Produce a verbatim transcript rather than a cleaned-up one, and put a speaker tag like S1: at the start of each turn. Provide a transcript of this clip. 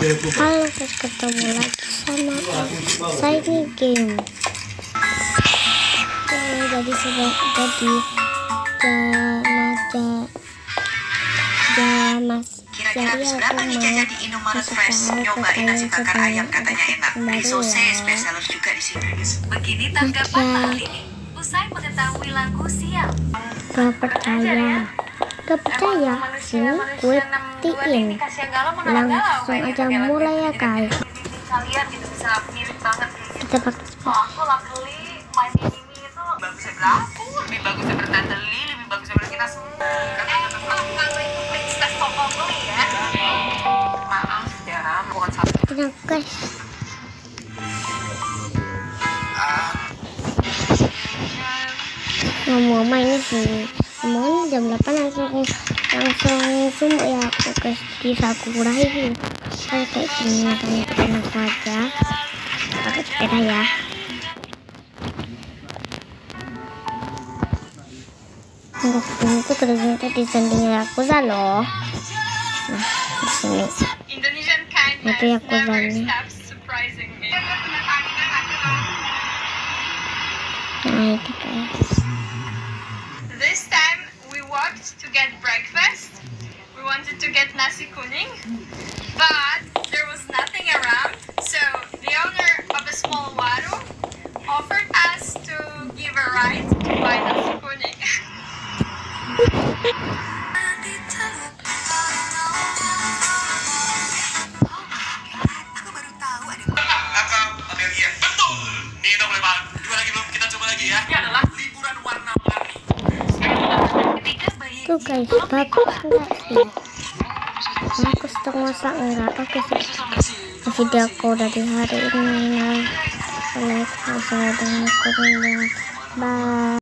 S1: Halo guys, ketemu lagi sama saya di game. Oke, jadi sudah jadi jamaja jamas.
S2: Kira-kira habis berapa nih jajan di Indomaret Fresh? Nyobain nasi bakar ayam katanya enak. Beli sosis spesialis juga di sini. Begini tanggapan Pak ini. Usai mengetahui lagu siap.
S1: Gak percaya, gak percaya. Sini gue buktiin. Langsung aja mulai ya guys.
S2: Kalian gitu bisa mirip banget kayak gitu.
S1: Kita pakai.
S2: Oh, aku luckily main game ini itu bagusnya berlaku, lebih bagusnya bertante Li, lebih bagusnya dari kita semua. Eh, kalau itu princess Toko ya. Maaf ya, bukan satu.
S1: Tenang guys. Ngomong-ngomong ini sih, ngomongin jam delapan langsung langsung sumbu ya aku guys di Sakura ini. Saya kayak gini makanya enak aja. Pakai sepeda ya. Untuk ini tuh kerjanya tuh di sanding Yakuza loh. Nah di sini. Itu Yakuzanya. Nah itu guys.
S3: This time we walked to get breakfast. We wanted to get nasi kuning, but there was nothing around. So the owner of a small warung offered us to give a ride to buy nasi kuning.
S1: Tuh guys, bagus enggak sih? Bagus tuh masa enggak? Oke sih. Video aku dari hari ini. Like, subscribe, dan komen. Bye.